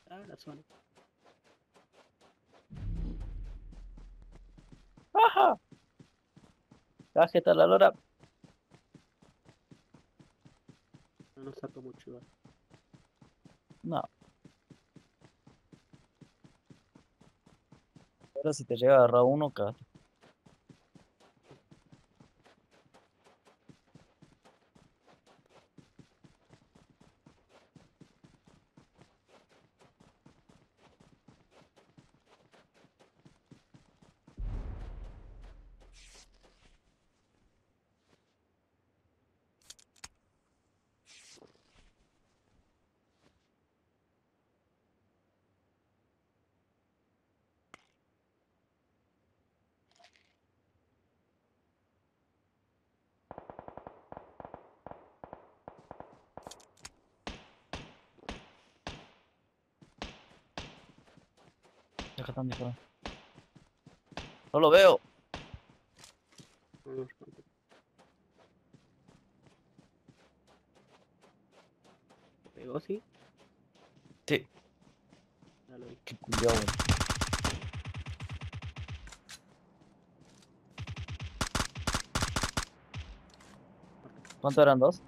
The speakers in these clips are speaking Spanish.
Ah, la zona. ¡Ajá! Cajeta la lora. No saco mucho igual. No, pero si te llega a agarrar uno, cagaste. Ya que están disparando. No lo veo. No, no, no. ¿Te pegó, sí? Sí, Ya lo vi. qué culiao, weón. ¿Cuánto eran dos?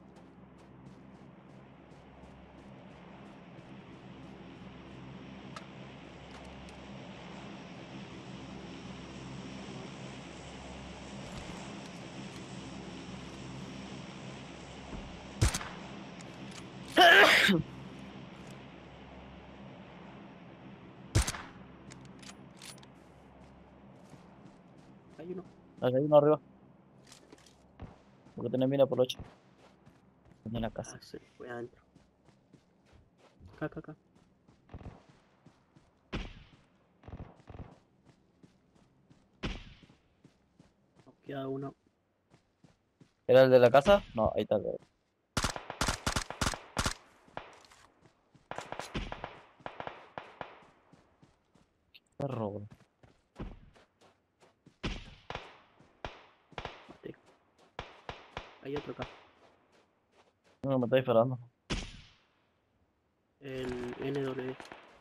Hay uno. Acá hay uno arriba. Porque tenés mira por 8. En la casa. Ah, sí, fue adentro. Acá, acá, acá. Nos queda uno. ¿Era el de la casa? No, ahí está. El perro, weón. Mate. Hay otro acá. No, me está disparando. El NW.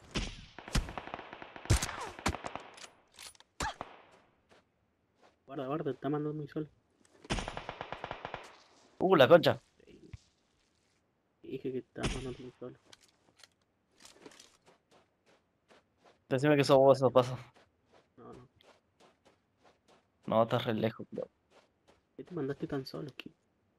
Guarda, guarda, está mandando mi sol. La concha. Dije que está mandando mi sol. Decime que sos vos, eso pasa. No, no. No, estás re lejos, bro. ¿Qué te mandaste tan solo aquí?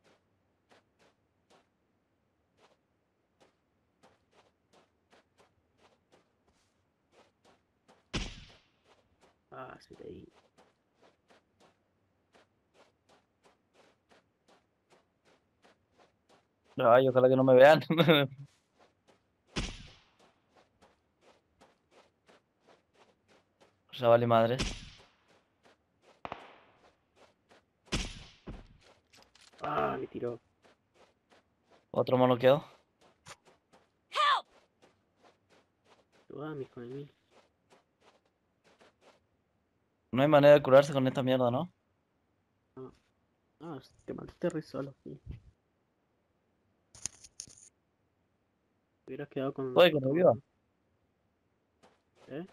Ah, se te di. Ay, ojalá que no me vean. Ya vale madre. Ah, me tiró. Otro mono quedó. Ah, mis con el mil. No hay manera de curarse con esta mierda, ¿no? Ah, ah, te mandaste re solo, sí. Hubieras quedado con Puede que otro reviva. mano. ¿Eh?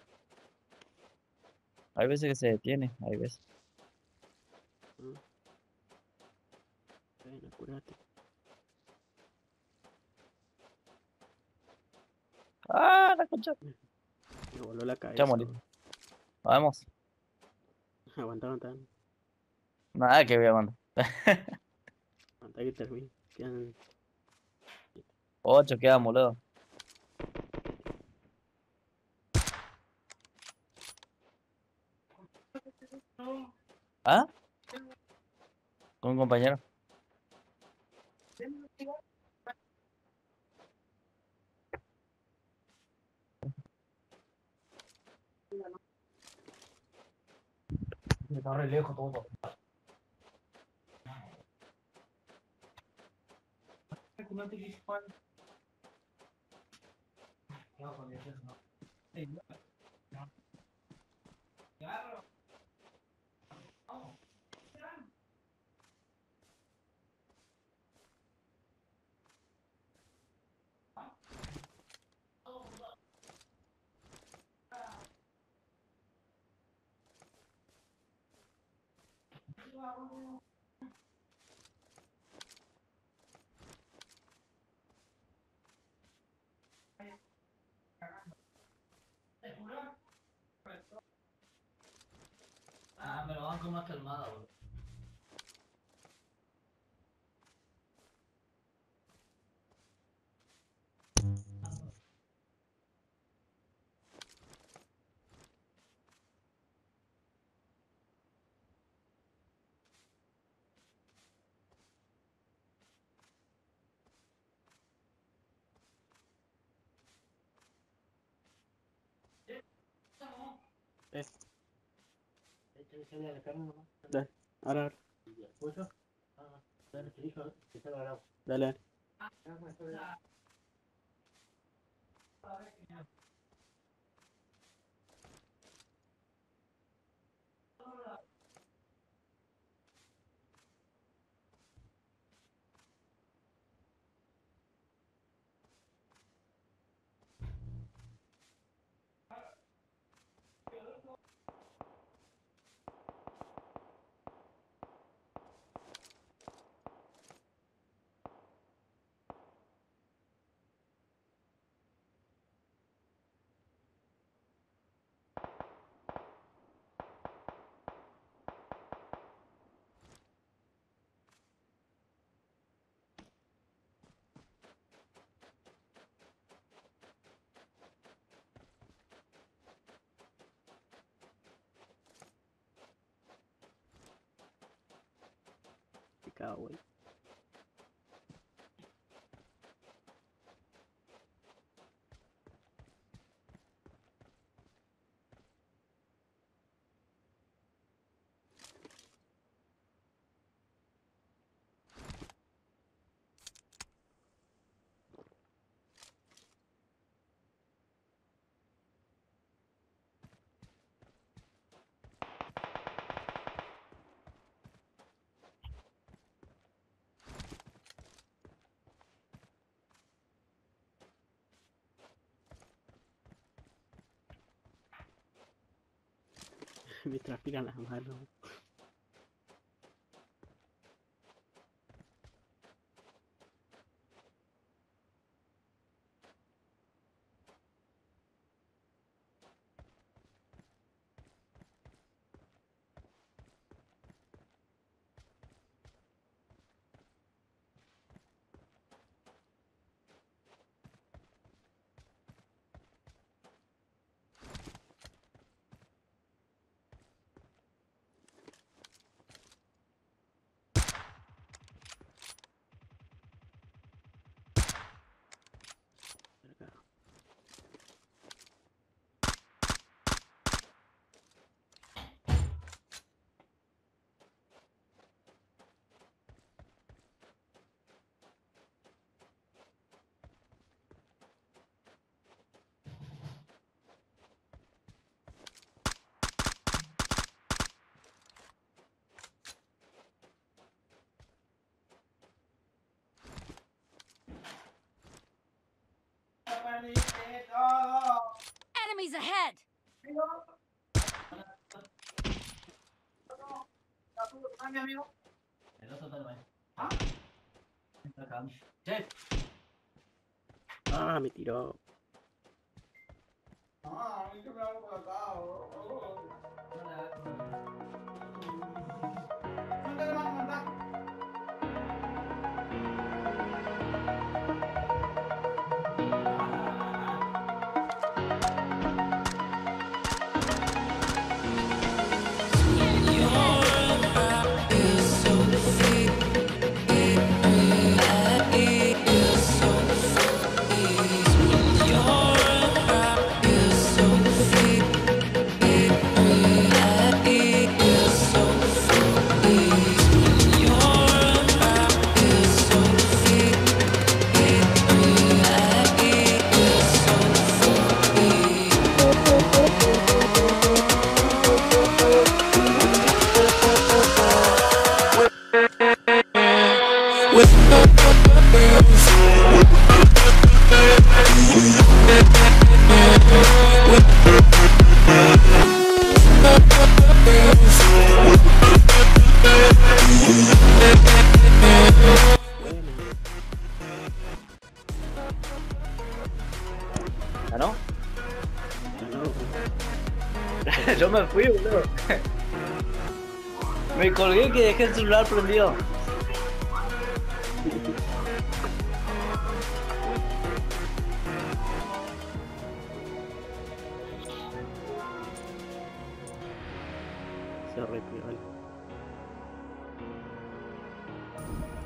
Hay veces que se detiene, hay veces. Ah, bueno, curate. ¡Ah, la concha! Me voló la Ya cabeza, morí. weón. Vamos. Aguanta, aguanta. Nada que voy a mandar. Aguanta que termine. Quedan 8 quedamos, boludo. ¿Ah? Con un compañero. Está re lejos todo. Ah, me lo van con más calmada, bro. Dale, ahora. Dale. Picado, güey. Me transpiran las manos. Acá. Enemies ahead! El otro tal vez. Entra acá. Che. Ah, me tiró. Ah, a mí que me hago por acá. ¿Dónde le van a mandar? So yo me fui, boludo. Me colgué que dejé el celular prendido. Se repegó.